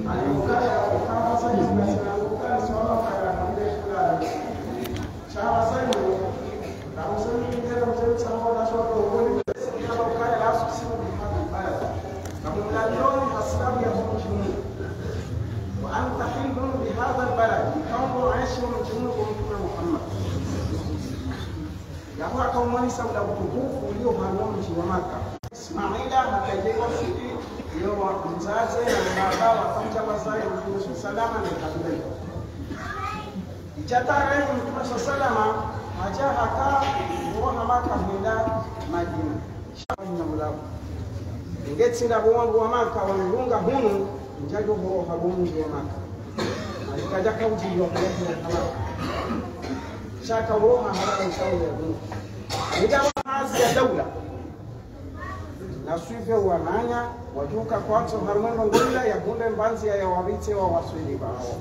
Sababu ya utukufu uliohamia mji wa Maka. Ismaila akajenga msikiti leo wa mzazi na baba wakamja wazee Mtume salama na kabila. Ichatara Mtume salama haja haka wa Maka kwenda Madina. Shamba mulabu. Ingetsinda bongo wa Maka walunga hunu njajo ho habunji wa Maka. Alikaja kauji wa Maka. Shaka Roma hala ushauri ya Mungu. Ikawa hazi ya daula na suive wananya wajuka kwatso harumeno ngula ya bunde mbanzi ya wabite wa waswili bao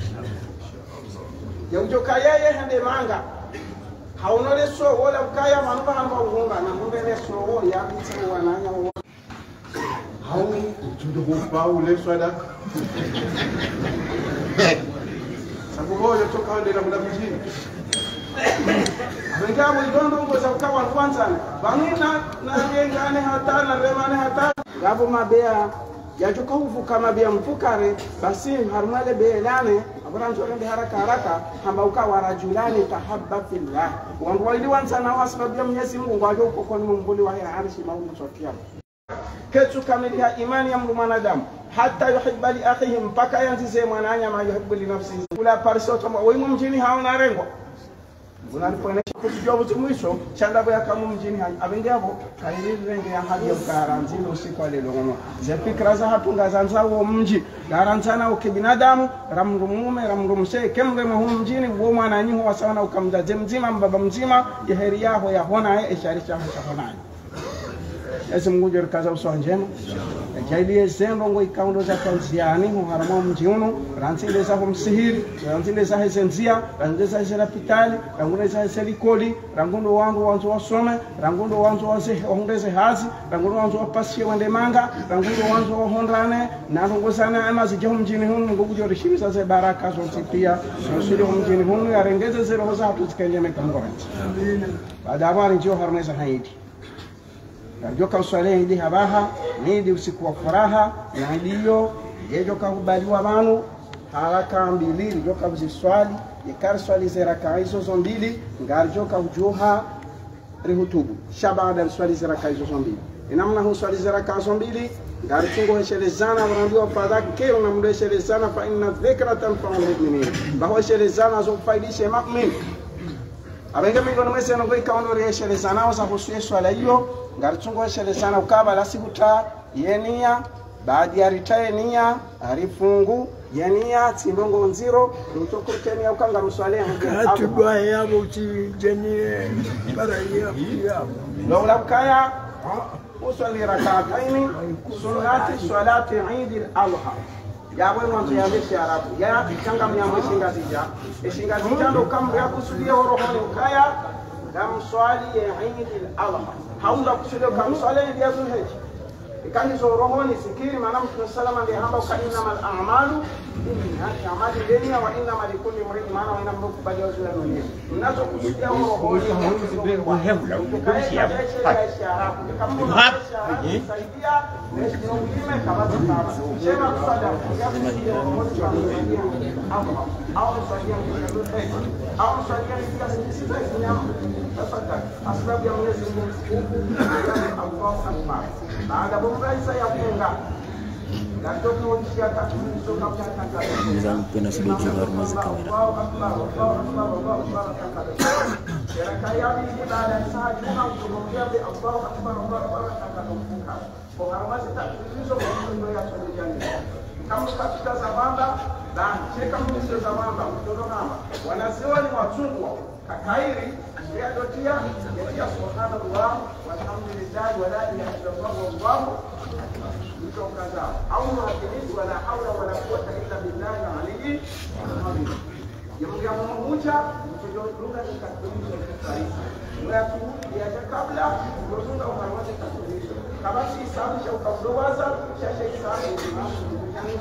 ya ujoka yeye hende manga haunole so wala ukaya manuba hamba uhunga na mbele so wo ya bite wananya wo hauni tundo kupa ule swada sababu wao yotoka wende na mjini Bengamu idondo ngoza ukawa kwanza bangina na yengane hata na remane hata gabo mabea yajuka ufu kama bia mfukare basi harumale beelane abranzo rende haraka hamba ukawa rajulani tahabba fillah wangu ili wansana wasbabu ya Mwenyezi Mungu ngwaje uko kwa mbuli wa arshi maunu sotia ketu kamilia imani ya mwanadamu hata yuhibba li akhihi mpaka yanzize mwananya ma yuhibbu li nafsihi kula parso tomo wewe mjini hauna rengo unaniponesha kujua mwisho chandabo ya kama mjini abengabo kaili renge ya hadi ya garanzilo usiku wa lelo ngoma zepikra za hatunga zanza wo mji garanzana ukibinadamu ramrumume ramrumshe kemre mu mjini wo mwana nyiho wasawana ukamjaje mzima mbaba mzima yaheri yao ya hona esharisha hona ese mngujor kaza uso njema jaili ezendo ngo ikaundo za kanziani mu harama mji uno ransile za msihiri ransile za hesenzia ransile za serapitali rangundo za selikoli rangundo wanzo wasome rangundo wanzo wase ongeze hazi rangundo wanzo wapasie wende manga rangundo wanzo hondane na ngo sana ama zijo mjini huno ngo kujor shimisa za baraka zo pia sio mjini huno yarengeze zero za hatu zikenjeme kangoranzi baada ya njoo harmeza haidi Joka uswale idi habaha nidi usiku wa furaha na ndiyo yejoka kubaliwa manu haraka mbili joka uziswali yakar swali zeraka hizo zombili ngarjoka ujuha rihutubu shabada swali zeraka hizo zombili inamna hu swali zeraka zombili ngartungo heshelezana wanaambiwa fadhakiru na mdeshelezana fa inna dhikratan fa'al mu'minin baho shelezana zo faidishe mu'min abenga mingono mwese ngo ikaondo reshelezana wasa kusuye swala hiyo ngarchungo shelezana ukaba la sikuta yenia baadi ya ritaye nia arifungu yenia timbongo nziro utoko kenya ukanga mswale atubwa yabo utijenie para ya lola kaya uswali rak'ataini sunnati salati Eid al-Adha yawe mwanzo ya meshi arabu ya kanga mnyamwe shinga zija ndo kamri akusudia rohoni ukaya kamswali ya Eid al-Adha haunda kusudia kamswali ya Zulhijja ikani zo rohoni sikiri maana Mtume salama ndiye hamba ukaina mal a'malu amali denia wa inna malikuli mrid maana ina mruku bali wazuri mwenyewe mnazo kusudia rohoni kwa hemla kukusia saidia ndio ulime kama kama sema kusada au saidia au saidia kiasi nyama tafadhali asbabu ya Mwenyezi Mungu Allahu Akbar baada bombaisa ya funga Pena sudah juga rumah kamera. أو معتمد ولا حول ولا قوة إلا بالله العلي العظيم. يوم موجة تجول لغة التكوين والتاريخ. ويكون قبل وجود أو معلومات التكوين. كما في سامي شو كبروازا شيء سامي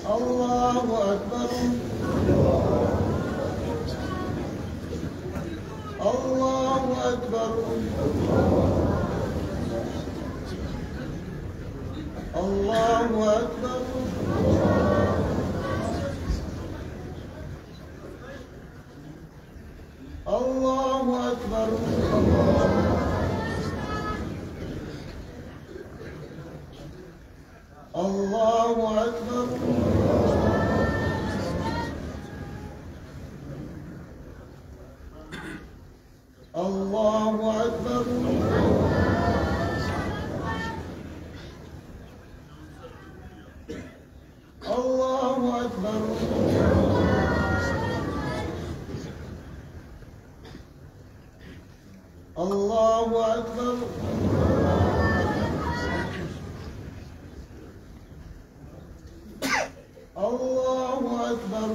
الله أكبر الله أكبر الله أكبر الله أكبر الله أكبر الله أكبر الله أكبر الله أكبر الله أكبر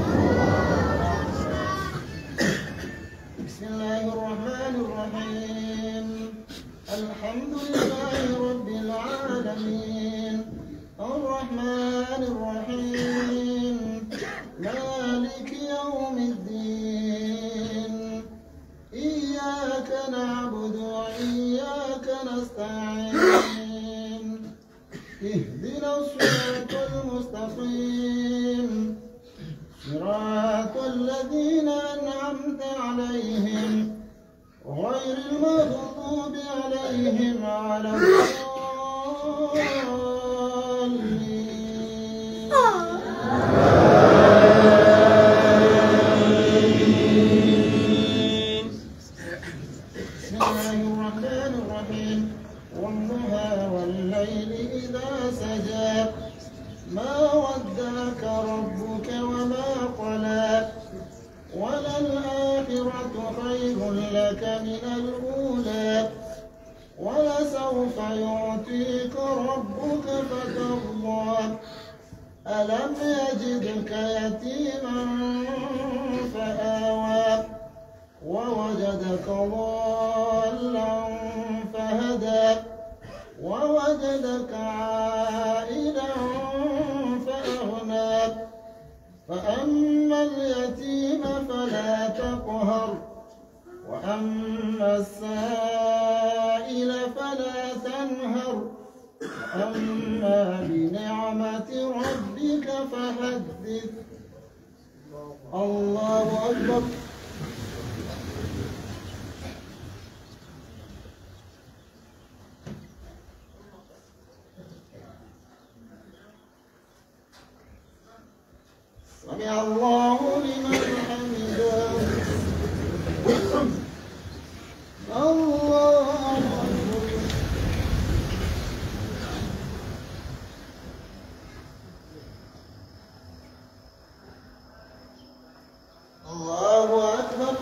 بسم الله الرحمن الرحيم الحمد لله رب العالمين الرحمن الرحيم مالك يوم الدين إياك نعبد وإياك نستعين اهدنا الصراط المستقيم صراط الذين أنعمت عليهم غير المغضوب عليهم ولا الضالين بسم الله الرحمن الرحيم والضحى والليل إذا سجى ما ودعك ربك وما قلى وللآخرة خير لك من الأولى ولسوف يعطيك ربك فترضى ألم يجدك يتيما فآوى ووجدك ضالا فهدى ووجدك عائلا فأغنى فأما اليتيم فلا تقهر وأما السائل فلا تنهر وأما بنعمة ربك فحدث الله أكبر سمع الله لمن حمده الله أكبر الله أكبر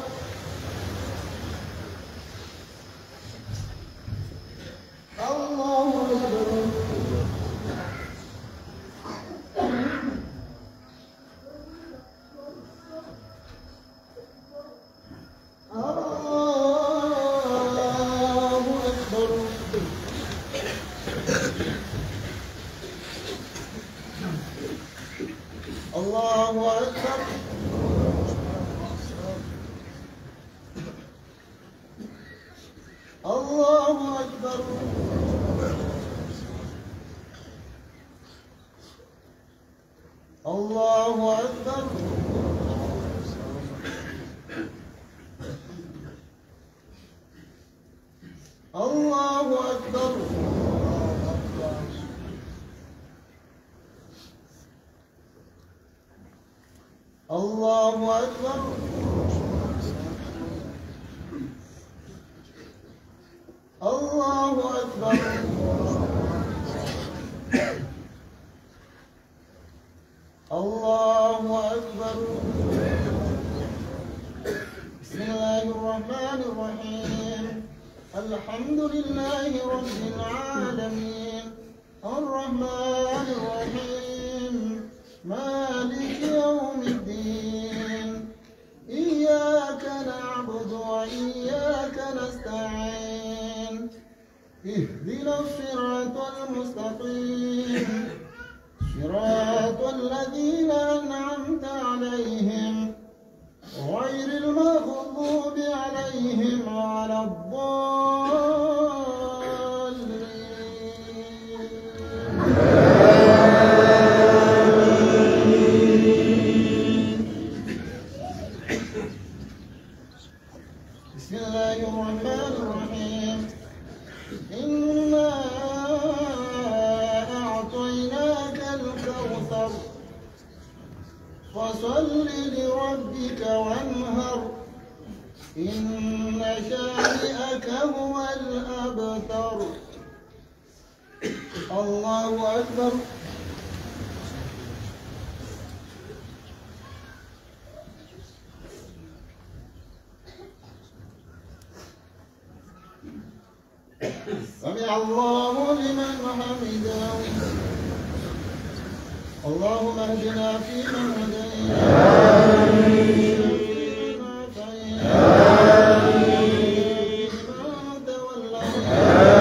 الله أكبر الله أكبر الله أكبر الله أكبر الله أكبر الله أكبر الله أكبر الله أكبر بسم الله الرحمن الرحيم الحمد لله رب العالمين الرحمن الرحيم مالك يوم الدين إياك نعبد وإياك نستعين اهدنا الصراط المستقيم صراط الذين فصل لربك وانهر إن شانئك هو الأبتر. الله أكبر. سمع الله لمن حمده. اللهم اهدنا فيمن هديت فيما توليت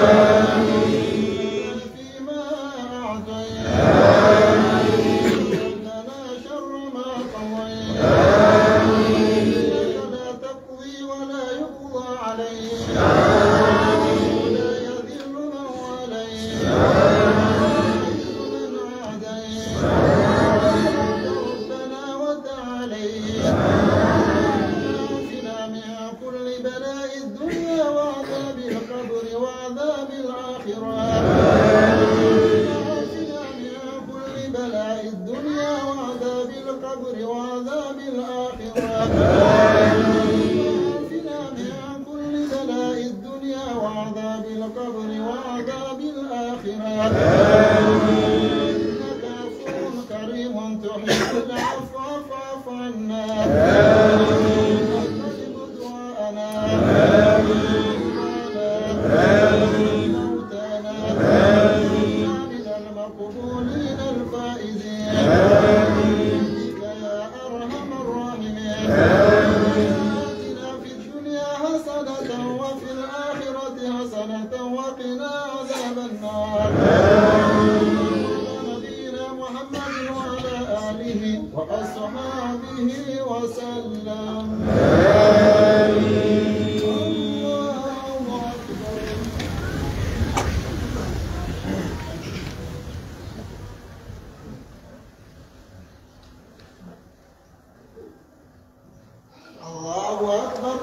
فيما أعطيت وقنا شر ما قضيت إنك لا تقضي ولا يقضى عليك ولا يذل من واليت ويعز من عاديت ربنا وتعاليت. عافنا من كل بلاء الدنيا وعذاب القبر وعذاب الآخرة. عافنا من كل بلاء الدنيا وعذاب القبر وعذاب الآخرة. عافنا من كل بلاء الدنيا وعذاب القبر وعذاب الآخرة. إنك عفو كريم تحب العفو فاعف عنا. واستجب دعاءنا موتانا من المقبولين الفائزين بك يا أرحم الراحمين. آتنا في الدنيا حسنة وفي الآخرة حسنة وقنا عذاب النار. نبينا محمد وعلى آله وأصحابه وسلم. الله أكبر. الله أكبر.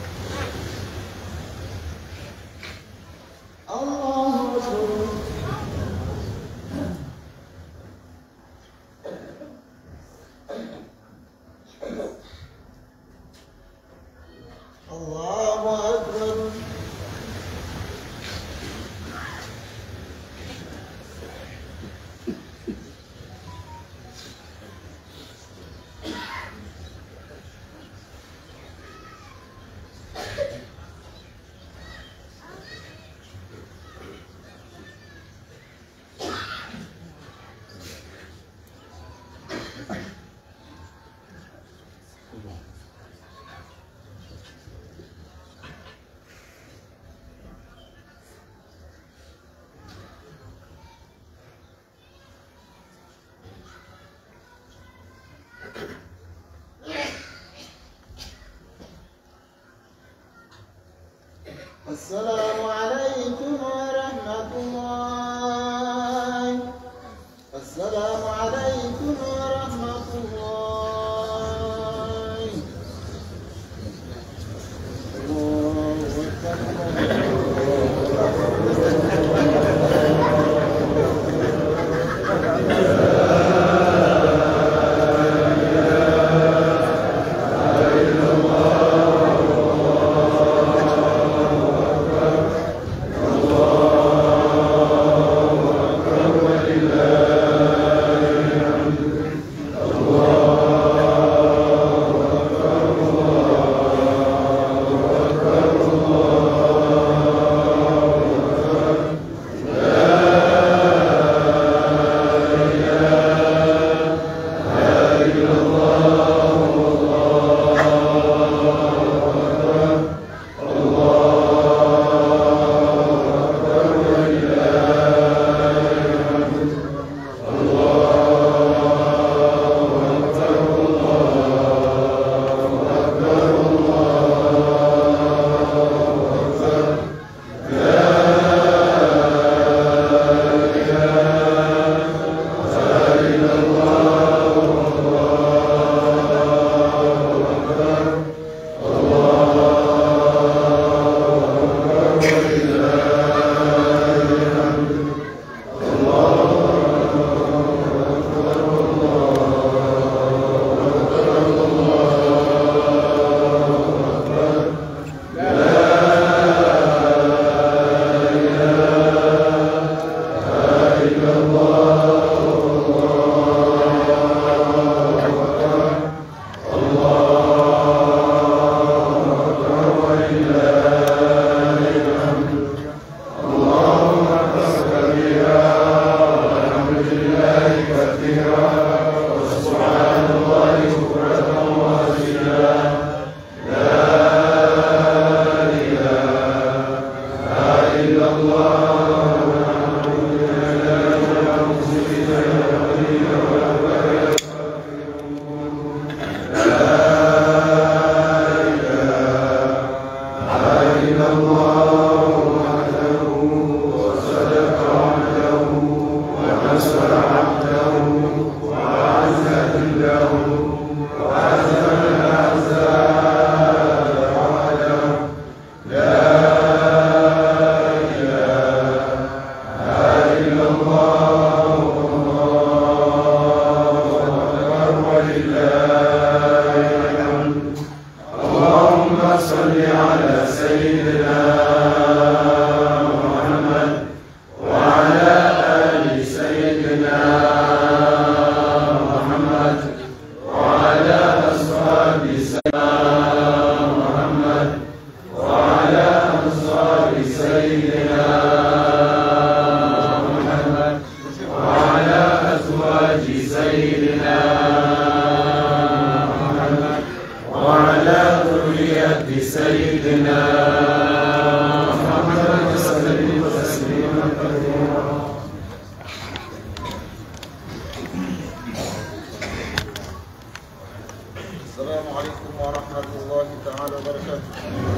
الله أكبر. الله أكبر. السلام عليكم ورحمة الله. السلام عليكم ورحمة الله. الله أكبر. سيدنا محمد وعلى أصحاب سيدنا محمد وعلى أصحاب سيدنا محمد وعلى أزواج سيدنا محمد وعلى ذرية سيدنا محمد وسلم تسليما كثيرا. السلام عليكم ورحمة الله تعالى وبركاته.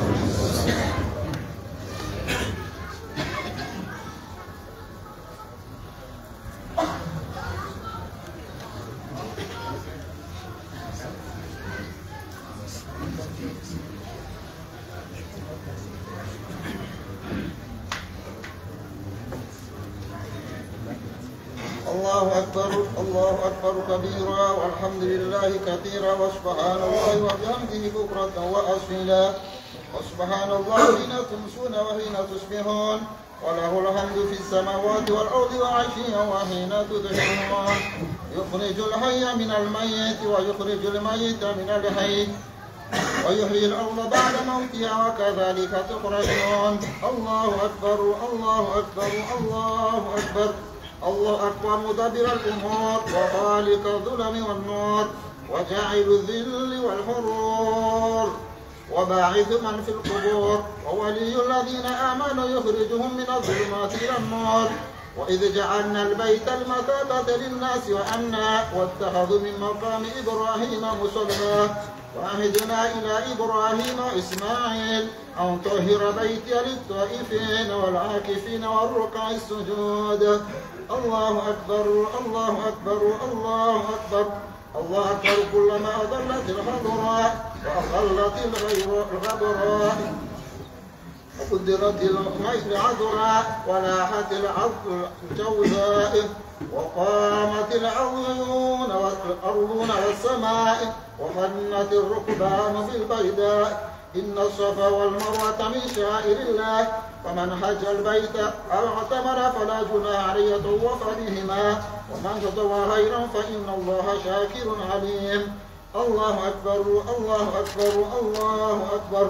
الله أكبر الله أكبر كبيرا والحمد لله كثيرا وسبحان الله وبحمده بكرة وأصيلا وسبحان الله حين تمسون وحين تصبحون وله الحمد في السماوات والأرض وعشيا وحين تظهرون يخرج الحي من الميت ويخرج الميت من الحي ويحيي الأرض بعد موتها وكذلك تخرجون. الله أكبر الله أكبر الله أكبر الله أكبر مدبر الأمور وخالق الظلم والنور وجاعل الذل والحرور وباعث من في القبور وولي الذين آمنوا يخرجهم من الظلمات إلى النور وإذ جعلنا البيت المثابة للناس وأمنا واتخذوا من مقام إبراهيم مصلى وعهدنا إلى إبراهيم وإسماعيل أن طهر بيتي للطائفين والعاكفين والركع السجود. الله أكبر الله أكبر الله أكبر الله أكبر كلما أضلت الخضراء وأخلت الغبراء وقدرت العذراء ولاحت الجوزاء وقامت الأرضون والسماء وفنت الركبان في البيداء. إن الصفا والمروة من شعائر الله فمن حج البيت أو اعتمر فلا جناح عليه يطوف بهما ومن تطوع خيرا فإن الله شاكر عليم. الله أكبر الله أكبر الله أكبر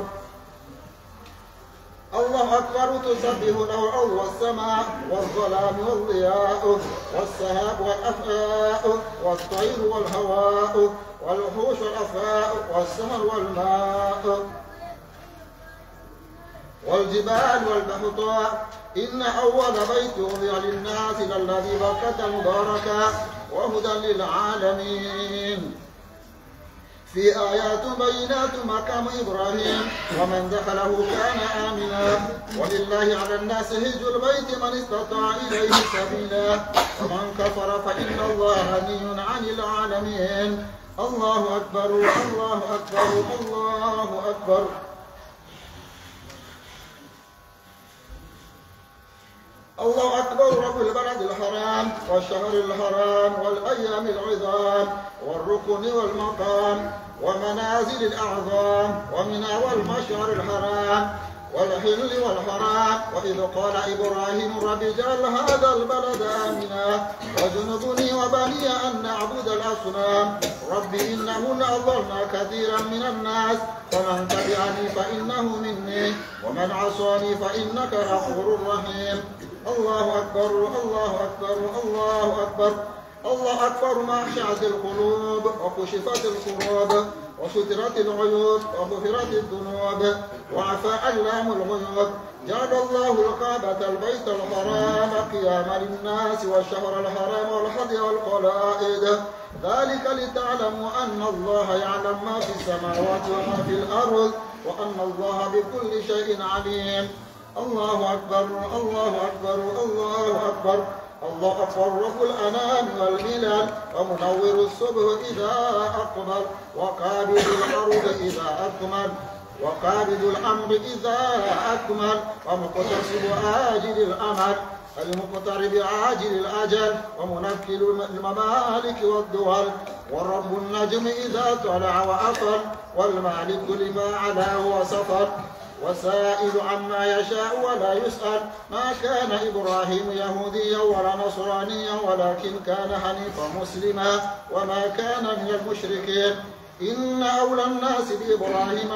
الله أكبر تسبح له الأرض والسماء والظلام والضياء والسحاب والأفاء والطير والهواء والوحوش والأفاء والسمر والماء والجبال والبحطاء. إن أول بيت وضع للناس للذي بكة مباركا وهدى للعالمين. في آيات بينات مقام إبراهيم ومن دخله كان آمنا ولله على الناس هج البيت من استطاع إليه سبيلا ومن كفر فإن الله غني عن العالمين. الله أكبر الله أكبر الله أكبر. الله أكبر رب البلد الحرام والشهر الحرام والأيام العظام والركن والمقام ومنازل الأعظام ومنى والمشعر الحرام والحل والحرام. وإذ قال إبراهيم رب اجعل هذا البلد آمنا واجنبني وبني أن نعبد الأصنام. رب إنهن أضلن كثيرا من الناس فمن تبعني فإنه مني ومن عصاني فإنك غفور رحيم. الله أكبر الله أكبر الله أكبر الله أكبر ما أخشعت القلوب وكشفت الكروب وسترت العيوب وغفرت الذنوب وعفى علام الغيوب. جعل الله الكعبة البيت الحرام قياما للناس والشهر الحرام والهدي والقلائد ذلك لتعلموا أن الله يعلم ما في السماوات وما في الأرض وأن الله بكل شيء عليم. الله أكبر الله أكبر الله أكبر الله أكبر رب الأنام والملل ومنور الصبح إذا أقبل وقابض الأرض إذا أكمل وقابض الأمر إذا أكمل ومقتصد آجل الأمل المقترب عاجل الأجل ومنكل الممالك والدول والرب النجم إذا طلع وأفل والمالك لما علاه وسفر وسائل عما يشاء ولا يسأل. ما كان إبراهيم يهوديا ولا نصرانيا ولكن كان حنيفا مسلما وما كان من المشركين. إن أولى الناس بإبراهيم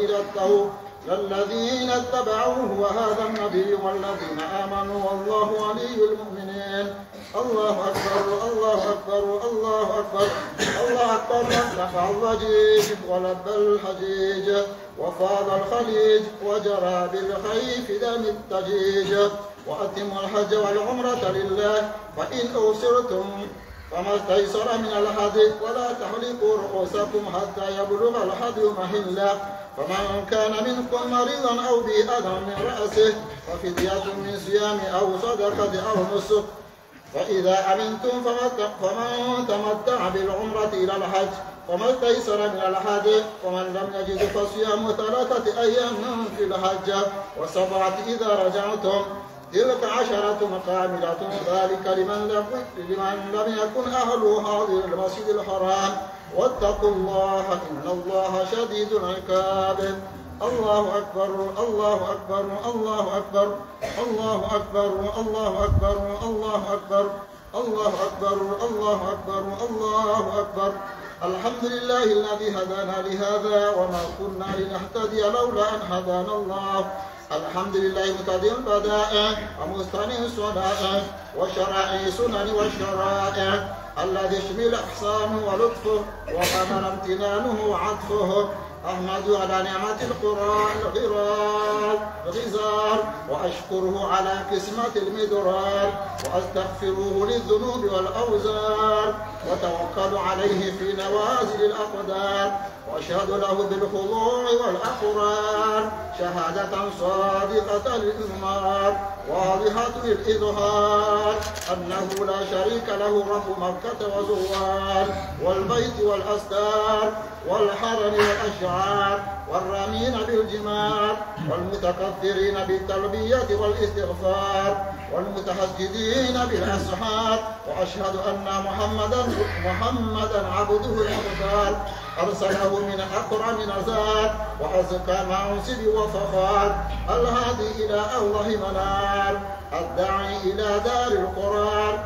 للذين اتبعوه وهذا النبي والذين آمنوا والله ولي المؤمنين. الله أكبر الله أكبر الله أكبر الله أكبر. نفع الضجيج ولب الحجيج وفاض الخليج وجرى بالخيف دم التجيج. وأتموا الحج والعمرة لله فإن أوسرتم فما استيسر من الهدي ولا تحلقوا رؤوسكم حتى يبلغ الهدي محله. فمن كان منكم مريضا أو به أذى من رأسه ففدية من صيام أو صدقة أو نسك. فإذا أمنتم فمن تمتع بالعمرة إلى الحج وما استيسر من الهدي. ومن لم يجد فصيام 3 أيام في الحج و7 إذا رجعتم تلك 10 كاملة ذلك لمن لم يكن أهله حاضر المسجد الحرام. واتقوا الله إن الله شديد العقاب. الله أكبر الله أكبر الله أكبر الله أكبر الله أكبر الله أكبر الله أكبر الله أكبر الله أكبر. الحمد لله الذي هدانا لهذا وما كنا لنهتدي لولا أن هدانا الله. الحمد لله مبتدئ البدائع ومستني الصنائع وشرائع سنن والشرائع الذي يشمل إحسانه ولطفه وكمل امتنانه وعطفه. أحمد على نعمة الغزار وأشكره على قسمة المدرار وأستغفره للذنوب والأوزار وتوكل عليه في نوازل الأقدار. وأشهد له بالخضوع والأقرار شهادة صادقة للإضمار واضحة للإظهار أنه لا شريك له رب مكة وزوار والبيت والأستار والحرم والأشعار والرامين بالجمار والمتكثرين بالتلبية والاستغفار والمتهجدين بالأسحار. وأشهد أن محمدا عبده المختار أرسله من أكرم نزار وأزكى منصب وفخار الهادي إلى أوضح منار الداعي إلى دار القرار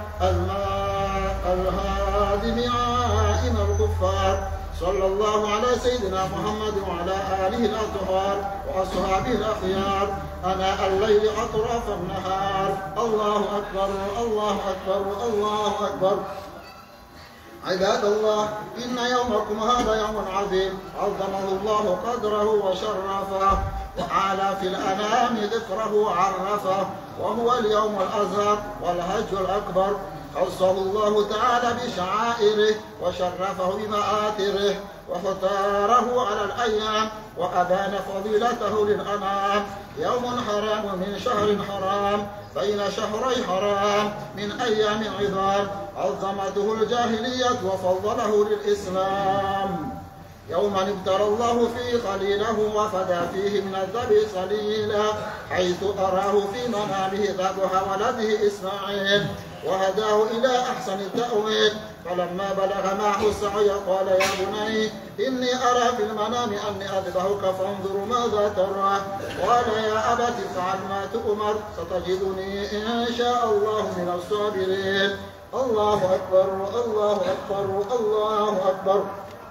الهادي معائم الكفار. صلى الله على سيدنا محمد وعلى آله الأطهار وأصحابه الأخيار أناء الليل أطراف النهار. الله أكبر الله أكبر الله أكبر. عباد الله إن يومكم هذا يوم عظيم عظمه الله قدره وشرفه وعلى في الأنام ذكره وعرفه وهو اليوم الأزهر والحج الأكبر. خصه الله تعالى بشعائره وشرفه بمآثره واختاره على الأيام وأبان فضيلته للأنام. يوم حرام من شهر حرام بين شهري حرام من أيام عظام عظمته الجاهلية وفضله للإسلام. يوم ابتلى الله فيه خليله وفدى فيه من الذبح صليلا حيث أراه في منامه ذبح ولده إسماعيل وهداه إلى أحسن التأويل. فلما بلغ معه السعي قال يا بني إني أرى في المنام أني أذبحك فانظر ماذا ترى. قال يا أبت افعل ما تؤمر ستجدني إن شاء الله من الصابرين. الله أكبر الله أكبر الله أكبر.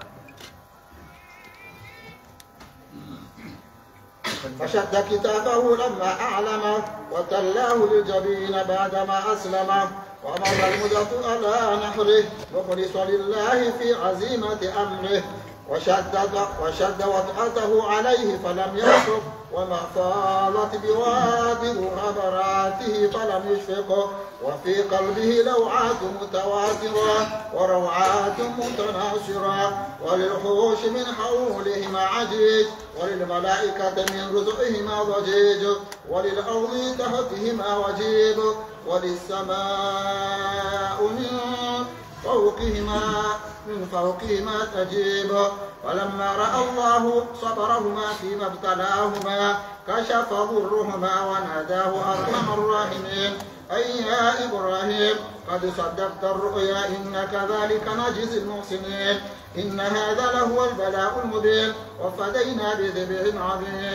فشد كتابه لما أعلمه وتلاه للجبين بعدما أسلمه وأمر المدة على نحره مخلص لله في عزيمة أمره وشد وطأته عليه فلم يشفق وما فاضت بوادر غبراته فلم يشفق وفي قلبه لوعات متواترة وروعات متناصرة وللحوش من حولهما عجيج وللملائكة من رزقهما ضجيج وللأرض تحتهما وجيب وللسماء من فوقهما تجيب. ولما رأى الله صبرهما فيما ابتلاهما كشف ضرهما وناداه أرحم الراحمين أي يا إبراهيم قد صدقت الرؤيا إن كذلك نجزي المحسنين. إن هذا لهو البلاء المبين وفدينا بذبح عظيم.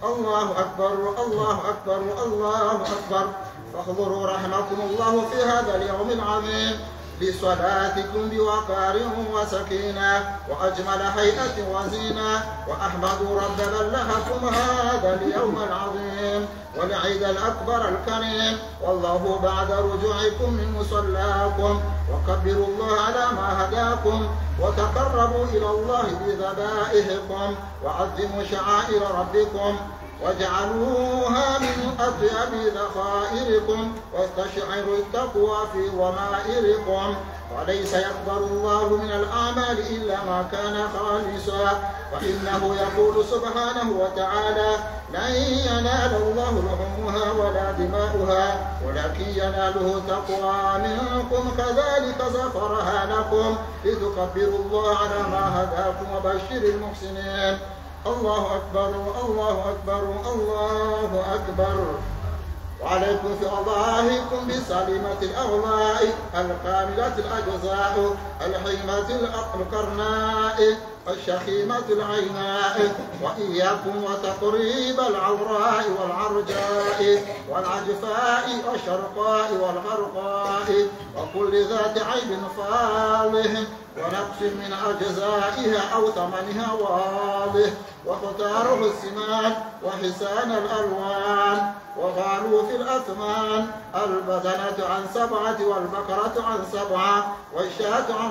الله أكبر الله أكبر الله أكبر. فاحضروا رحمكم الله في هذا اليوم العظيم لصلاتكم بوقار وسكينة وأجمل هيئة وزينة، وأحمدوا رب بلغكم هذا اليوم العظيم والعيد الأكبر الكريم، والله بعد رجوعكم من مصلاكم، وكبروا الله على ما هداكم، وتقربوا إلى الله بذبائحكم، وعظموا شعائر ربكم، واجعلوها من أطيب ذخائركم، واستشعروا التقوى في ضمائركم. وليس يقبل الله من الأعمال إلا ما كان خالصا، فإنه يقول سبحانه وتعالى: لن ينال الله لحومها ولا دماؤها ولكن يناله تقوى منكم، كذلك سخرها لكم لتكبروا الله على ما هداكم وبشر المحسنين. الله أكبر الله أكبر الله أكبر. وعليكم في أضاحيكم بسليمة الأغلاء الكاملة الأجزاء الحيمة القرناء الشخيمة العيناء، وإياكم وتقريب العوراء والعرجاء والعجفاء والشرقاء والغرقاء وكل ذات عيب فاضح ونقص من أجزائها أو ثمنها واضح، واختاره السمان وحسان الألوان، وقالوا في الأثمان: البدنة عن 7 والبقرة عن 7 والشاة عن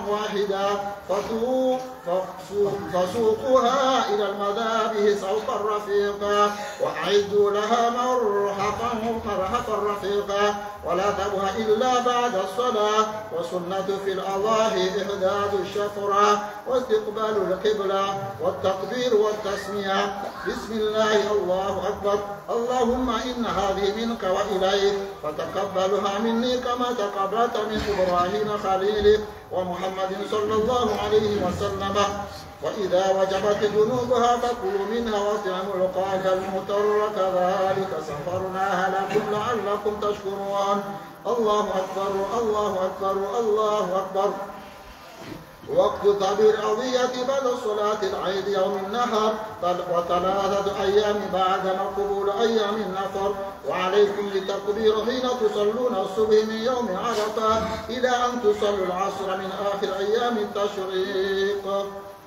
1، فسوقوها إلى المذابح سوقا رفيقا، وأعدوا لها مرحفا رفيقا، ولا تبها إلا بعد الصلاة. وسنة في الأضاحي إحداث الشفرة واستقبال القبلة والتكبير والتسمية: بسم الله الله أكبر، اللهم إن هذه منك وإليك، فتقبلها مني كما تقبلت من إبراهيم خليلك ومحمد صلى الله عليه وسلم. وإذا وجبت جنوبها فكلوا منها واطعموا القائد المضطر، كذلك سخرناها لكم لعلكم تشكرون. الله أكبر الله أكبر الله أكبر. وقت تعبير الأضحية بعد صلاة العيد يوم النحر، و3 أيام بعد قبول أيام النفر. وعليكم بالتكبير حين تصلون الصبح من يوم عرفة إلى أن تصلوا العصر من آخر أيام التشريق.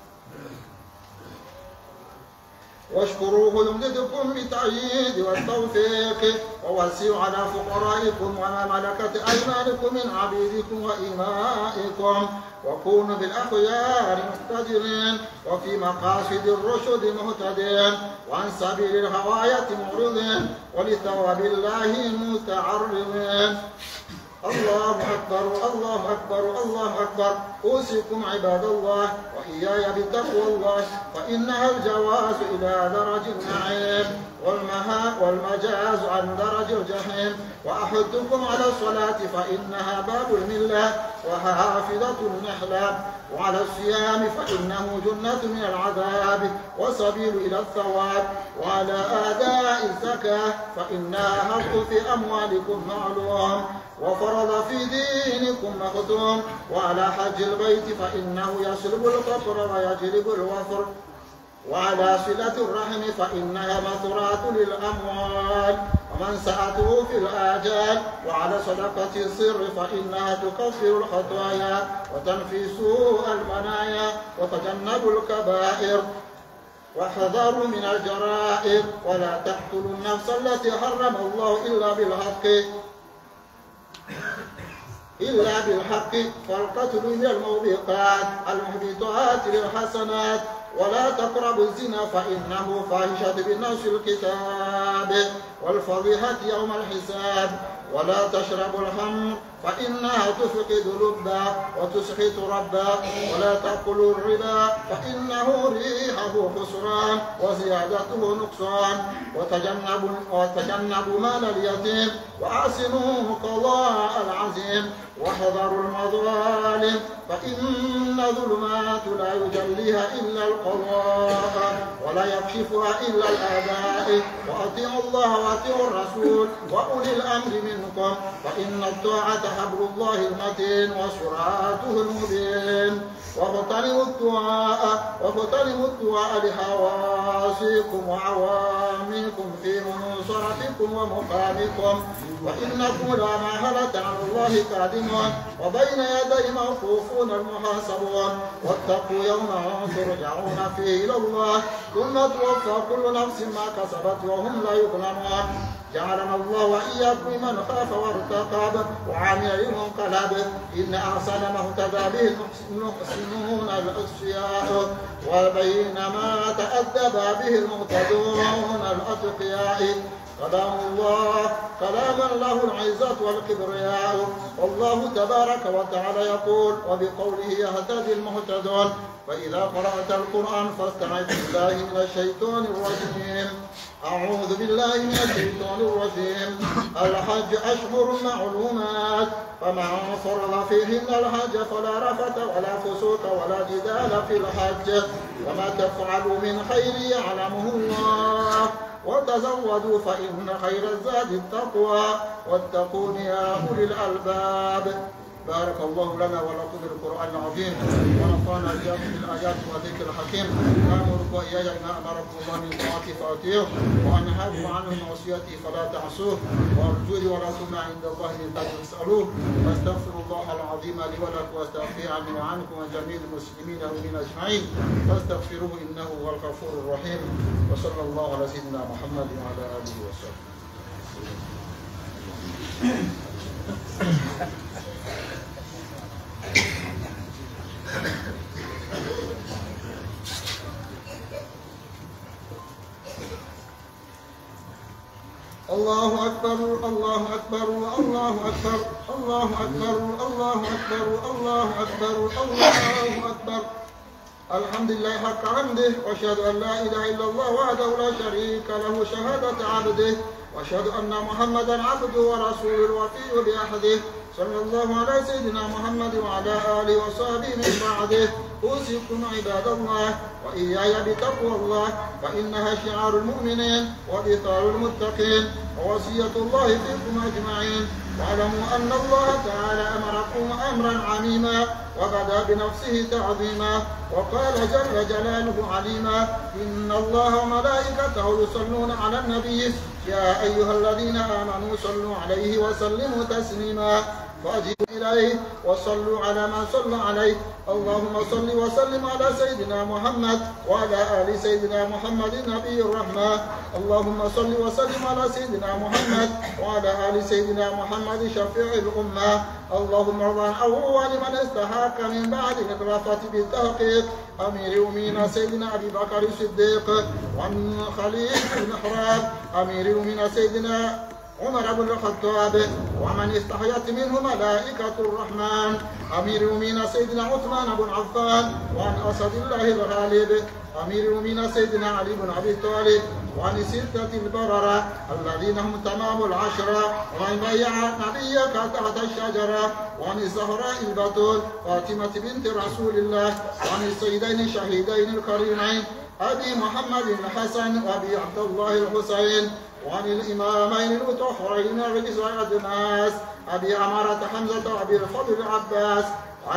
واشكروه يمددكم بالتأييد والتوفيق، ووسعوا على فقرائكم وما ملكت أيمانكم من عبيدكم وإمائكم، وكونوا بالأخيار مقتدرين، وفي مقاصد الرشد مهتدين، وعن سبيل الهواية معرضين، ولثواب الله متعرضين. الله أكبر الله أكبر الله أكبر. أوصيكم عباد الله وإياي بتقوى الله، فإنها الجواز إلى درج النعيم والمجاز عن درج الجحيم. وأحثكم على الصلاة فإنها باب الملة وحافظة النحلة، وعلى الصيام فإنه جنة من العذاب وسبيل إلى الثواب، وعلى آداء الزكاة فإنها حق في أموالكم معلوم وفرض في دينكم مختوم، وعلى حج البيت فإنه يسلب الفقر ويجلب الوفر، وعلى صلة الرحم فإنها مثرات للأموال ومن سأته في الآجال، وعلى صدقة السر فإنها تكفر الخطايا وتنفي سوء المنايا وتجنب الكبائر. واحذروا من الجرائم، ولا تقتلوا النفس التي حرم الله إلا بالحق، فالقتل من الموبقات المحبطات للحسنات. ولا تقربوا الزنا فإنه فاحشة بنص الكتاب والفضيحة يوم الحساب. ولا تشربوا الخمر فإنها تفقد لبا وتسخط ربا. ولا تأكلوا الربا فإنه ريحه خسران وزيادته نقصان. وتجنبوا مال اليتيم وأحسنوا قضاء العزيم. واحذروا المظالم فإن الظلمات لا يجليها إلا القضاء ولا يكشفها إلا الآباء وأطيعوا الله وأطيعوا الرسول وأولي الأمر منكم فإن الطاعة حبل الله المتين وسراته المبين واغتنموا الدعاء لحواسكم وعوامكم في منصرتكم ومقامكم وإنكم لا معهلة على الله قادمون وبين يدي موقوفون المحاسبون واتقوا يوما ترجعون فيه إلى الله ثم توفى كل نفس ما كسبت وهم لا يظلمون جعلنا الله وإياكم من خاف وارتقب وعمل المنقلب إن أحسن ما اهتدى به المحسنون الأصفياء وبينما تأدب به المقتدون الأتقياء كلام الله كلام له العزة والكبرياء والله تبارك وتعالى يقول وبقوله يهتدي المهتدون فإذا قرأت القرآن فاستعذ بالله من الشيطان الرجيم أعوذ بالله من الشيطان الرجيم الحج أشهر معلومات فمن فرض فيهن الحج فلا رفث ولا فسوق ولا جدال في الحج وما تفعلوا من خير يعلمه الله وتزودوا فإن خير الزاد التقوى واتقون يا أولي الألباب. بارك الله لنا ولكم بالقرآن العظيم ونفعنا إياكم بالآيات والذكر الحكيم نأمركم وإياي ما أمركم الله من طاعته فأطيعوه وأنهاكم عنه من معصيته فلا تعصوه وأرجوني ولكم عند الله من قد تسألوه فاستغفروا الله العظيم لي ولكم واستغفر عني وعنكم وجميع المسلمين ومن أجمعين فاستغفروه إنه هو الغفور الرحيم وصلى الله على سيدنا محمد وعلى آله وصحبه. الله أكبر الله أكبر الله أكبر الله أكبر الله أكبر الله أكبر الله أكبر الحمد لله حق حمده وأشهد أن لا إله إلا الله وحده لا شريك له شهادة عبده وأشهد أن محمدا عبده ورسوله الوفي بأحده صلى الله على سيدنا محمد وعلى آله وصحبه من بعده. أوصيكم عباد الله وإياي بتقوى الله فإنها شعار المؤمنين وإثار المتقين ووصية الله فيكم أجمعين. واعلموا أن الله تعالى أمركم أمرا عميما وبدا بنفسه تعظيما وقال جل جلاله عليما إن الله وملائكته يصلون على النبي يا أيها الذين آمنوا صلوا عليه وسلموا تسليما فأجيبوا إليه وصلوا على من صلى عليه. اللهم صل وسلم على سيدنا محمد وعلى آل سيدنا محمد نبي الرحمة. اللهم صل وسلم على سيدنا محمد وعلى آل سيدنا محمد شفيع الأمة. اللهم ارض عن أول من استحق من بعد الخلافة بالتحقيق أمير المؤمنين سيدنا أبي بكر الصديق وعن خليفة المحراب أمير المؤمنين سيدنا عمر بن الخطاب ومن استحيت منه ملائكة الرحمن أمير المؤمنين سيدنا عثمان بن عفان وعن أسد الله الغالب أمير المؤمنين سيدنا علي بن أبي طالب وعن ستة البررة الذين هم تمام العشرة ومن بايع نبيك تحت الشجرة وعن الزهراء البتول فاطمة بنت رسول الله وعن السيدين الشهيدين الكريمين أبي محمد الحسن وأبي عبد الله الحسين وعن الإمامين المطهرين رجال الناس أبي عمارة حمزة وأبي الفضل العباس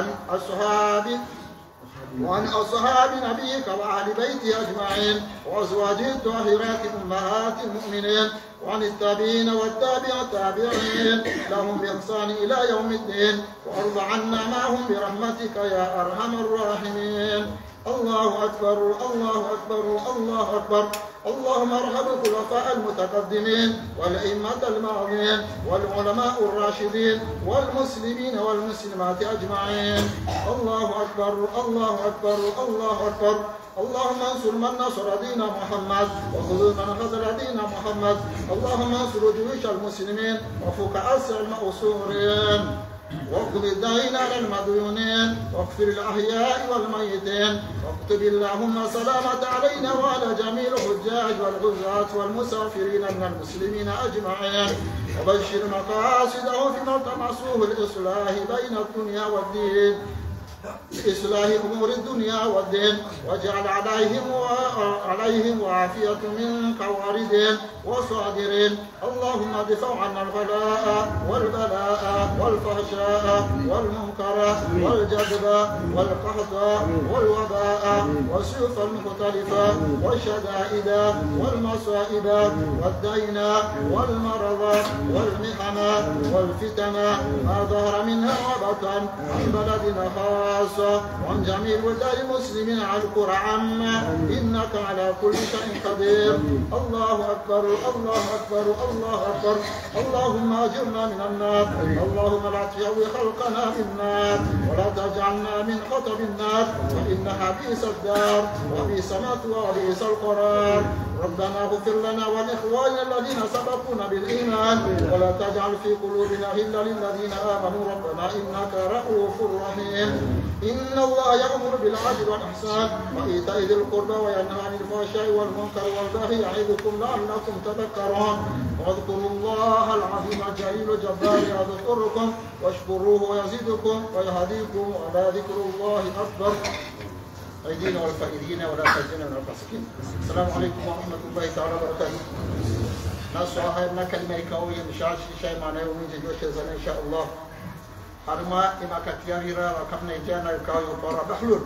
وعن أصحاب نبيك وأهل بيته أجمعين وأزواجه الطاهرات أمهات المؤمنين وعن التابعين والتابع التابعين لهم بإحسان إلى يوم الدين وارض عنا معهم برحمتك يا أرحم الراحمين. الله أكبر الله أكبر الله أكبر. اللهم ارحم الخلفاء المتقدمين والأئمة الماضين والعلماء الراشدين والمسلمين والمسلمات أجمعين. الله أكبر الله أكبر الله أكبر. اللهم انصر من نصر دين محمد وخذل من خذل دين محمد. اللهم انصر جيوش المسلمين وفك أسر المأسورين واقض الدين على المديونين واغفر الأحياء والميتين واكتب اللهم سلامة علينا وعلى جميع الحجاج والغزاة والمسافرين من المسلمين أجمعين وبشر مقاصدهم فيما تمسوه الإصلاح بين الدنيا والدين بإصلاح أمور الدنيا والدين، واجعل عليهم وعافية من قواردين وصادرين. اللهم ادفع عنا الغلاء والبلاء والفحشاء والمنكر والجذب والقحط والوباء والسيوف المختلفة والشدائد والمصائب والدين والمرض والمحن والفتن ما ظهر منها وبطن عن بلدنا خاصة وعن جميع بلدان المسلمين على القرى عامة، إنك على كل شيء قدير. الله أكبر الله أكبر الله أكبر. اللهم أجرنا من النار، اللهم لا تشوي خلقنا بالنار ولا تجعلنا من خطب النار، فإنها بئس الدار وبئس مثوى وبئس القرار. ربنا اغفر لنا ولإخواننا الذين سبقونا بالإيمان ولا تجعل في قلوبنا غلا للذين آمنوا ربنا إنك رؤوف رحيم. إن الله يأمر بالعدل والإحسان وإيتاء ذي القربى وينهى عن الفحشاء والمنكر والبغي يعظكم لعلكم تذكرون. واذكروا الله العظيم الجليل الجبار يذكركم واشكروه ويزيدكم ويهديكم ولا ذكر الله أكبر. أيدينا والفائدين ولا تجدنا من الفاسقين. السلام عليكم ورحمة الله تعالى وبركاته. نصها ابن كلمة كوي مشاش شيء معناه ومن جوش زمان إن شاء الله. harma ima katiarira wakapna ijana ikawa yupara bahlul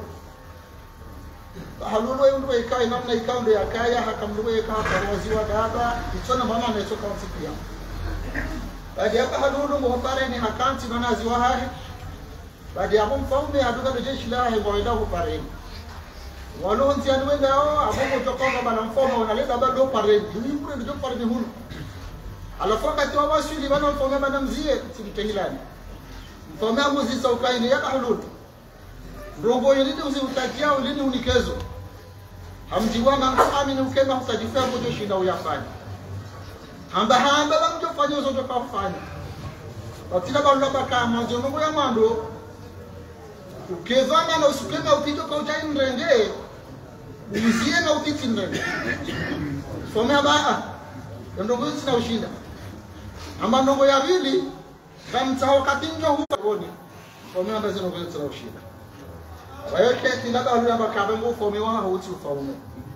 bahlul wa ikawa namna ikawa ndo yakaya hakamduwe ikawa kawaziwa dada itona mama neso kansipia baada ya bahlul muhpare ni hakanti manaziwa hahi baada ya mfaume aduka jeshi lahi ngoida hupare walo nti anwenda abuko tokonga bana mfaume unaleta bado pare ni kule ndo pare ni hulu alafu wakati wa wasili bana mfaume bana mzie tilitengilani mfaume amuzi saukaini ya bahlul robo yelinde uziutakia ulini unikezo hamjiwana amini ukema utajifia mojo shinda uyafanya hamba lamjo fanya uzoto kafanya watila balu baka manzo nungu ya mando ukezana na usukema upito kwa utai mrenge ulizie na upiti mrenge fomea baa ndongo sina ushinda hamba ndongo ya vili kamta wakati njo huoni fomea mbazi ndongo sina ushinda wayeke tinaba lula bakabe ngo fomewa hauti ufaume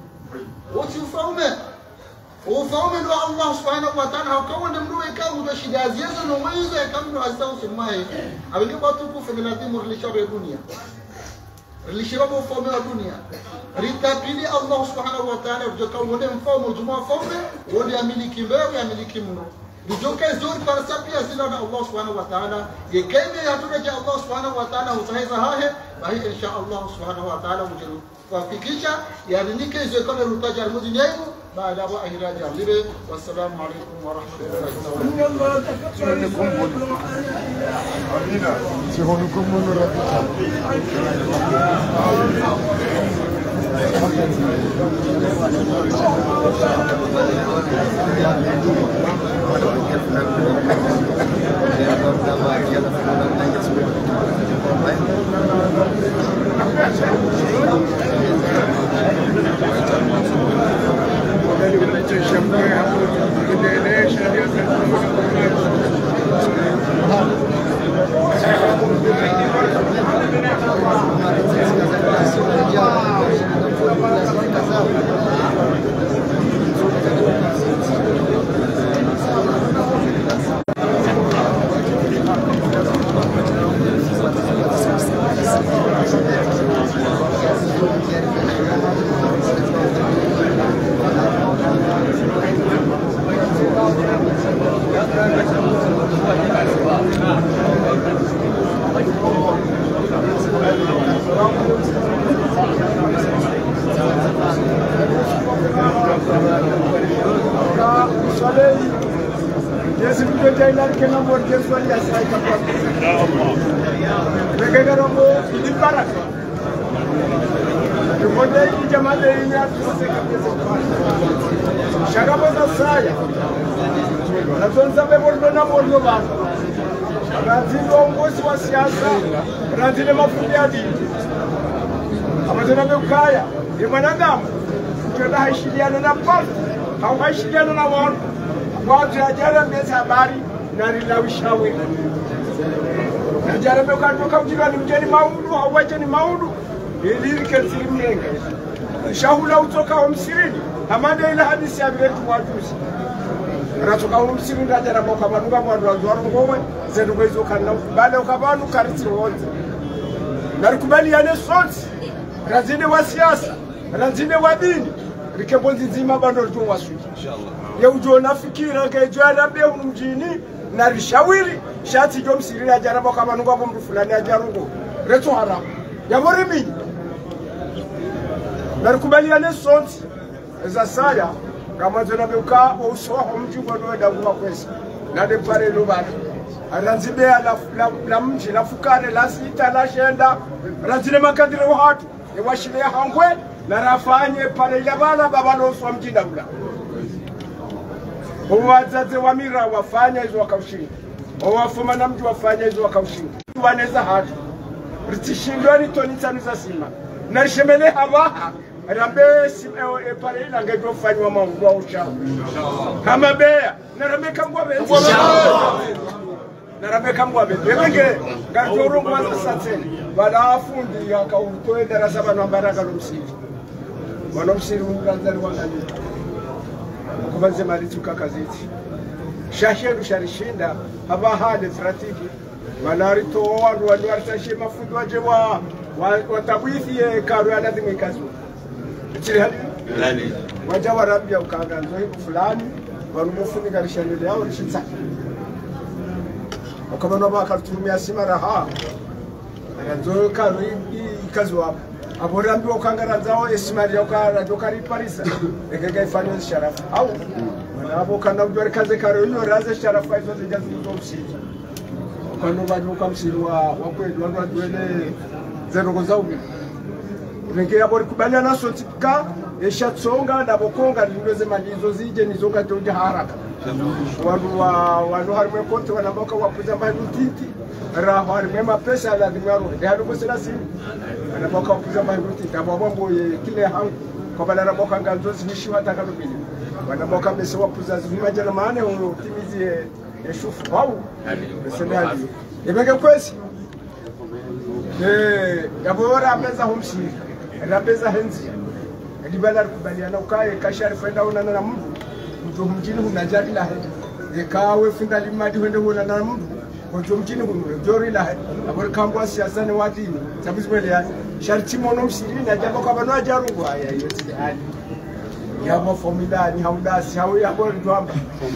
ufaume ndo Allah subhanahu wa ta'ala hakaonde mruwe kawu ndo shida ziyezo no mwizo yakamno asausi mwae abinge watu kufemela timu rilishabe dunia rilishabe ufaume wa dunia ritapili Allah subhanahu wa ta'ala ujoka wonde mfaume ujuma faume wonde amiliki mbewe amiliki mno Dijoke zuri para sapia sila na Allah subhanahu wa ta'ala yekeme yatureje Allah subhanahu wa ta'ala usaiza hahe bahi insha Allah subhanahu wa ta'ala mujiru wafikisha yani nikezo kama rutaja mudini yenu baada wa ahiraja libe wassalamu alaykum wa rahmatullahi Ranzile mafundi ya dini amazona mekaya ni mwanadamu tena haishiliana na pasi au haishiliana na watu watu ajara mbeza habari na rilawishawe Jarabe ukatoka mjirani mjeni maudu au wajeni maudu ili kelsi mnenga. Shahula utoka wa msirini hamada ila hadisi ya viletu wajuzi. Ratoka wa msirini jarabe ukabanuga mwandu wa ngowe zetu kwezo kana bale ukabanu kariti wote. Narikubali yane sote razine wa siasa razine wa dini rikebonzi zima bando tu wasu inshallah. Ya ujo nafikira ke jarabe mjini na rishawiri shati jo msiriri ajaraba kama nungu hapo mtu fulani ajarugo reto haram ya morimi na rikubaliane sote za saya kama tunabeuka usoho mji bado dawa kwesa na de pare lubani aranzibe la mji la fukare la sita la shenda ranzile makadire wa watu ni washile hangwe na rafanye pale labana baba no so mji dabula wazazi wa mira wafanya hizo wakaushindi wafuma na mji wafanya hizo wakaushindi waneza hatu ritishindwani toni tanu za sima na shemele hawaha rambe pale ila ngejo fanywa maungu wa usha kama bea na rambe kambwa be na rambe kambwa be yenge ngajoro mwanza sateni wala afundi akautoe darasa bana baraka lomsiri wanomsiri mwanzali wangali kubanze malituka kaziti shasheru sharishinda haba hade strategi wanarito wandu wanaritashi mafundo waje wa tabwithi karu ya lazima ikazu chiri hadi nani waja warabia ukanga nzo fulani wanumufuni karishanile yao rishinza ukabona bakatumia simara ha nzo karu ikazu hapo aborambi ukanga nzao esimari ukara dokari parisa ekega ifanywe sharafu au abo kana mjwari kaze karo hiyo raze sharafa hizo zijazi msiki kwano bado ukamsiri wa kwetu watu wale zero zaubi renge yabo kubania naso tipika eshatsonga ndabokonga ndweze mandizo zije nizonga toje haraka wanu harimwe kote wanamboka wakuza mbandu titi raho harimwe mapesa la dimaro ndio kusela si wanamboka wakuza mbandu titi abo mambo kile hangu kwa badala boka nganzo zishwa takalubili wanaboka mbese wakuza zimajana maana utimizie eshufu au besenali ibenge kwesi yabora ameza humsi rabeza henzi edibala kubaliana ukae kashari fenda unana na mtu mjini unajali la ikawe finda limadi wende unana na mtu mjini unajori la abor kambwa siasa ni wati tabizwele ya sharti mono msiri na jambo kwa bano ajarungu haya yote hali yabo formidani haudasi hau yabo ndwamba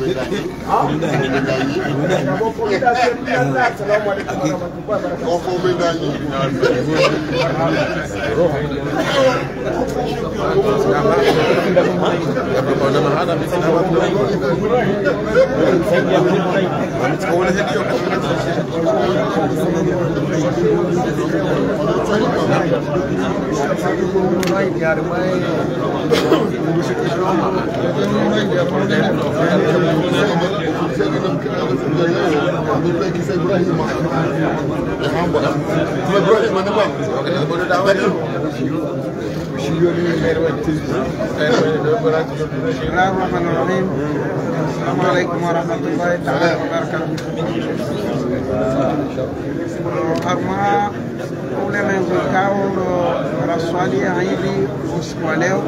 yabo formidani salamu alaykum wa rahmatullahi wa barakatuh formidani Assalamualaikum warahmatullahi wabarakatuh. Harma ule mengikao raswali aidi usiku wa leo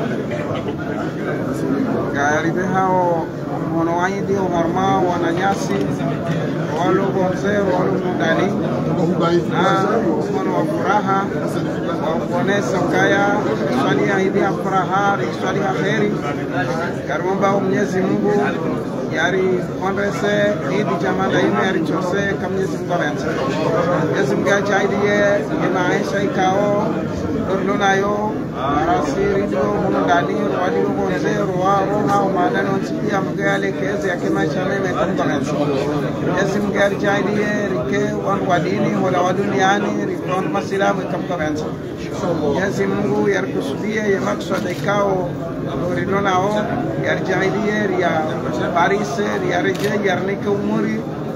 karibu hao wanawaidi harma wananyasi walo gonzero walo mudani na mwana wa furaha waonesa kaya swali aidi ya furaha swali ya kheri karomba Mwenyezi Mungu yari kondese idi jamanda ime yari chose kamnyezi Mungu awente Mwenyezi Mungu achaidie maisha ikao dorlonayo arasiri dio munundani wali gonzero wa umadani onsikia mgale keze ya kimaisha meme Mungu awente Mwenyezi Mungu achaidie rike wa dini wala wa duniani rikon masilamu Mungu awente Mwenyezi Mungu yarikusudia ya maksud ikao dorinonao yarjaidie ya Paris ya reje yarnika umuri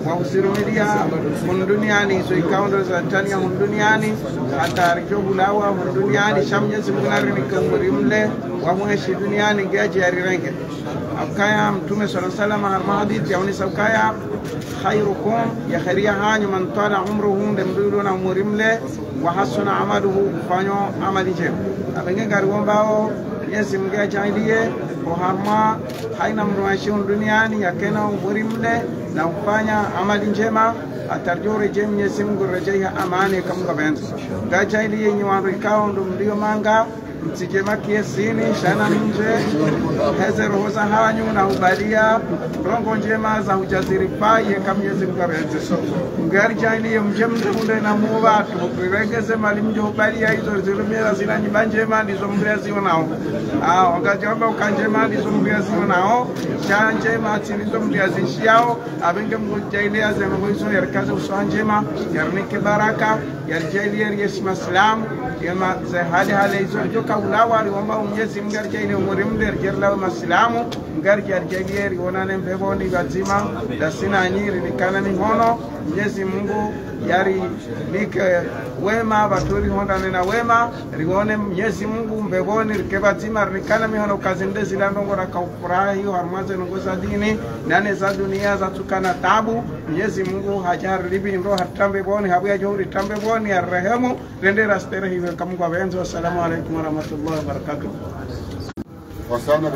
wa usirumilia hun duniani so ikaundo za tania hun duniani hata arjobulawa hun duniani shamnyezi mkunari nikamburimle wa muheshi duniani geji yarirenge akaya mtume sallallahu alaihi wasallam harma hadith yauni saukaya khairukum ya khairia hanyu man tala umruhu ndemdudu na umurimle wa hasuna amaluhu fanyo amali njema abenge ngariwombao Mwenyezi Mungu ajalie harma haina mruashi duniani yakena umurimle na kufanya amali njema atarjore je Mwenyezi Mungu rejea amani kama benzo ngajalie nywandu ikao ndo ndio manga mtijema kiesini shana nje heze roho za hanyu na ubalia rongo njema za ujaziri paye kama Mwenyezi Mungu benzo ngari jaili mjemde munde na muwa turegeze mali mjo ubalia hizo zilumira zina njema ndizo mbrezi wanao ngajamba ukanjema ndizo mbrezi wanao njema tilizo mbrezi shiao abenge mjaili azema hizo yarkaza usanjema yarnike baraka yarjaili yesma islam yama za hali hizo joka ulawa aliomba Mwenyezi Mungu arjaili umurimde arjela masilamu ngarji arjaili onane mbeboni bazima dasina nyiri nikana mihono Mwenyezi Mungu yari nike wema baturi honda na wema rione Mwenyezi Mungu mbeboni rikebatima nikana mihono kazinde zilando na kaufurahi harmaze ngoza dini nane za dunia za tukana tabu Mwenyezi Mungu hajar libi ndo hatambe boni habuya jori tambe boni arrehemu rende rastere hiyo kama kwa benzo. Assalamu alaykum wa rahmatullahi wa barakatuh. Wasana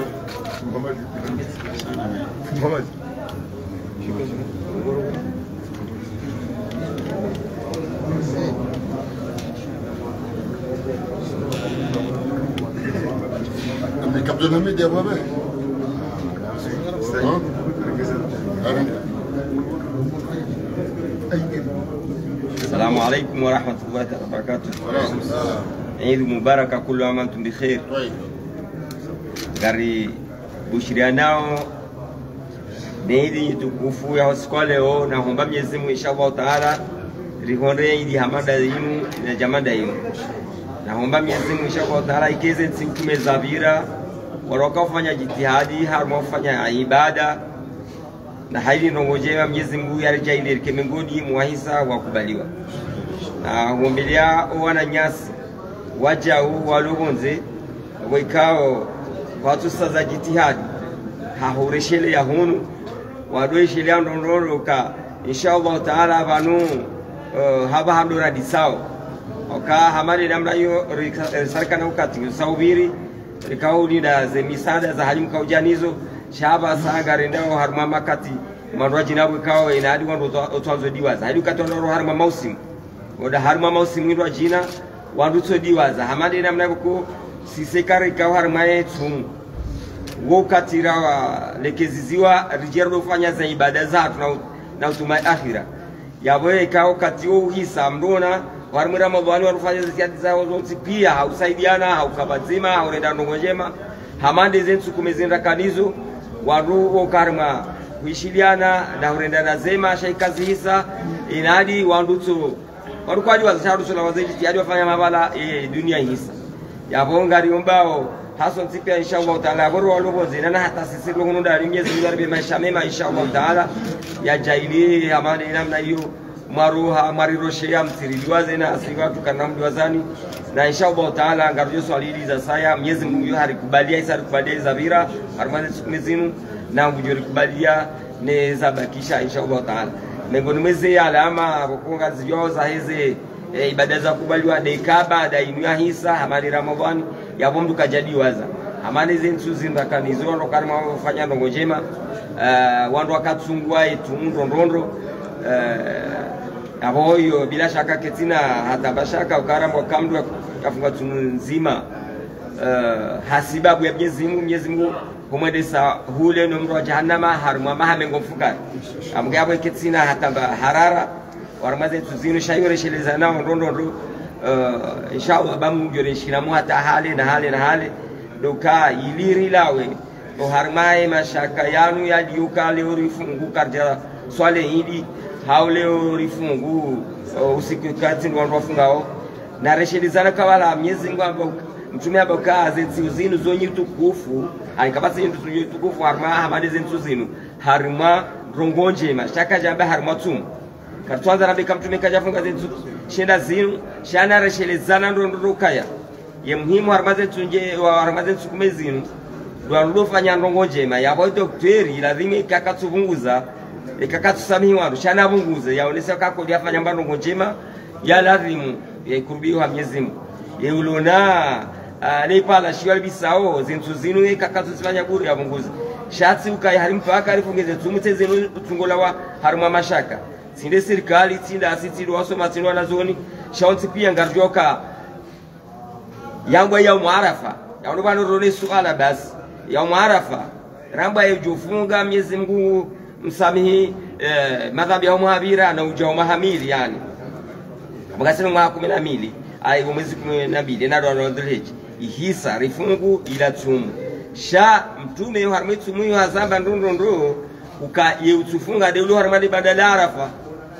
Muhammad Kapten Hamid ya baba. السلام عليكم ورحمة الله وبركاته. عيد مبارك كل عام وانتم بخير. Gari bushiria nao neidi tukufu ya siku leo na homba Mwenyezi Mungu inshallah taala rihonde idi hamada yinu na jamada yinu na homba Mwenyezi Mungu inshallah taala ikeze siku zavira waroka kufanya jitihadi harma kufanya ibada na haili nongojea Mwenyezi Mungu yarija ile kemengoni muahisa wakubaliwa na ngombelia wana nyasi wajao walobonze wikao watu saza jitihadi hahureshele ya hunu wadoeshele andondoroka inshallah taala banu haba handora disao oka hamari namna hiyo sarikana ukati usawiri rikauli na zemisada za halimu kaujanizo shaba sagare ndao harma makati marwaji nabwe kawa inadi wando otwanzo diwaza hadi ukatondoro harma mausim oda harma mausim ndo jina wandu to diwaza hamadi namna ko sisekare kawa harma yetu wokatira lekeziziwa rijerdo fanya za ibada zatu na utuma akhira yawe kawa kati uhisa mdona warmu ramadhani warufanya ziada zao zote pia hausaidiana haukabazima haurenda ndongojema hamande zentu kumezinda kanizo waru karma kuishiliana na urenda nazema shaikazi hisa inadi wanduto warukwaji wazasharuso na wazeji yadi wafanya mabala dunia hisa yabonga riombao haso ntipia inshallah taala boru waloboze na hata sisi roho ndari Mwenyezi Mungu arbe maisha mema inshallah taala ya jaili amani namna hiyo maruha mariroshia mtiriliwaze na asiwatu kana mdiwazani na inshallah taala ngarujo swalili za saya Mwenyezi Mungu harikubalia isa harikubalia zabira harmani sikumezinu na ngujorikubalia neza bakisha inshallah taala mengoni mwezi alama bokonga zioza hizi ibada za kubaliwa dekaba daimia hisa hamani ramadhani yabo mdu kajadiwaza hamani zinsu zindakanizo ndo karima wafanya ndongo jema wandu wakatsungwa etundo ndondo abo hiyo bila shaka ketina hata bashaka ukaramba kamdu kafunga tunu nzima hasibabu ya Mwenyezi Mungu kumwendesa hule no mro jahannama haruma mahamengo mfukari amgabo ketina hata harara waramaze tuzinu shayore sheleza nao ndondo inshallah bamu jore shiramu hata hali na hali doka iliri lawe o harmae mashaka yanu ya diuka leo rifungu karja swale hidi haule rifungu usiku kati ndo wafungao na reshelezana kawala Mwenyezi Mungu ambao mtume aboka zenzi zinu zonyi tukufu alikabasi zintu tukufu harma hamadi zentu zinu harma rongo njema shaka jamba harmatum kartwanza rabi kamtume kajafunga zentu shenda zinu shana reshelezana ndo kaya ye muhimu harmazen sukume zinu dwanulofanya rongo njema yabo dokteri lazima ikakatuvunguza ikakatusamii wandu shana vunguze yaonesa kako yafanya rongo njema ya lazimu ya kurubiwa Mwenyezi Mungu ye ulona nepala shiwali bisao zintu zinu ikakatuzifanya bure yavunguze shatsi ukai harimpaka arifungeze tumutse zinu tungola wa haruma mashaka sinde serikali tinda asitiro wasoma tino nazoni shaunti pia ngarjoka yangwa ya muarafa yaono bano rone suala basi ya muarafa ramba yejofunga Mwenyezi Mungu msamihi madhambi ya muhabira na ujao mahamili yani mukasema mwa 12 ai mwezi 12 na ndo ndreje ihisa rifungu ila tumu sha mtume yo harme tumu yo hazamba ndo uka yeutufunga de ulo harmadi badala arafa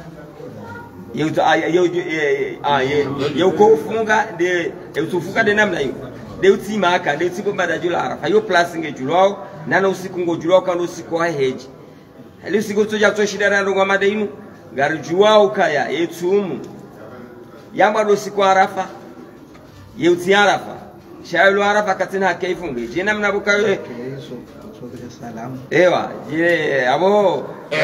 yeuko ufunga de yeutufunga de namna hiyo de utima aka de utipo badala arafa yo plus ngejulo nana usiku ngojulo kando usiku wa heji hali usiku tuja kutoshida ndo ngoma de inu garjua ukaya yetumu yamba do siku arafa yeuti arafa shailu arafa katina kaifunge jina mnabuka yule ewa je abo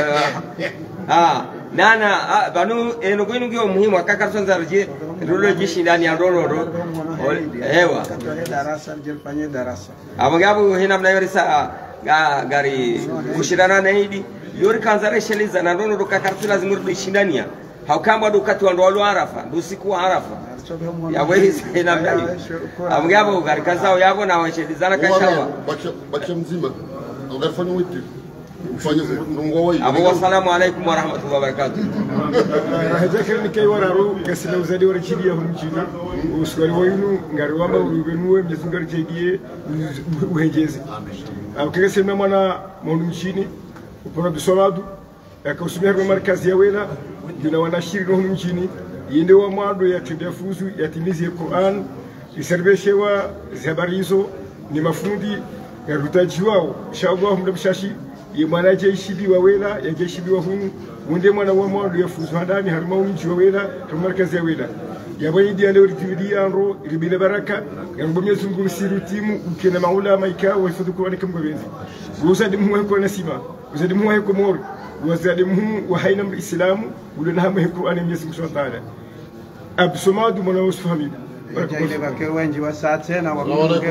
nana banu eno kwenu ngio muhimu akakartonza rje rolo jishi ndani ya rolo ewa darasa jifanye darasa abo gabu hina mnayorisa gari kushirana na hidi yori kanzare sheliza na rolo kakartula zimurdo ishindania haukamba dukati ndo arafa ndo siku arafa yabo hina mnayo abo gabu gari kazao yabo na washelizana kashawa bacha mzima unafanya witi ufanye ndongo wao abo wasalamu alaykum wa rahmatullahi wa barakatuh hajakira nikai wararu gasina uzadi wara chidi ya hunchina uswali wayinu ngari wamba ubenuwe mjezungari chegie uhejezi akega sema mwana monu mchini upona bisoladu yakausimia kwa markazi ya wela jina wanashiri no mchini yende wa mwado ya tudefuzu yatimizi Qur'an iserveshewa zabarizo ni mafundi ya rutaji wao inshallah mdabshashi ye mwana jeshi wa wela ya jeshi wa hunu munde mwana wa mwado ya fuzu hadani harma unji wa wela to markazi ya wela ya bayidi ande uritidia anro ilibile baraka ya Mwenyezi Mungu msiru timu ukena maula maika wa fudu kwa nikambo benzi uzadi muwe kwa nasima uzadi muwe kwa mori uzadi muwe wa haina islamu ulana hamu kwa Mwenyezi Mungu Subhanahu wa ta'ala absumadu mwana usfahami ile bakero wengi wa saa tena wa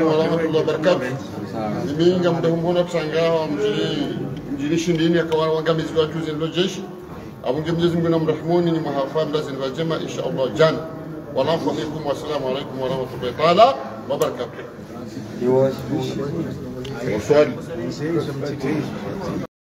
niminga mdahumona tsangawa mjini shindini akawa wangamizi wa juzi ndo jeshi abunge Mwenyezi Mungu na mrahmuni ni mahafa mlazim wajema insha Allah jana wallahu alaykum wa assalamu alaykum wa rahmatullahi ta'ala wa barakatuh.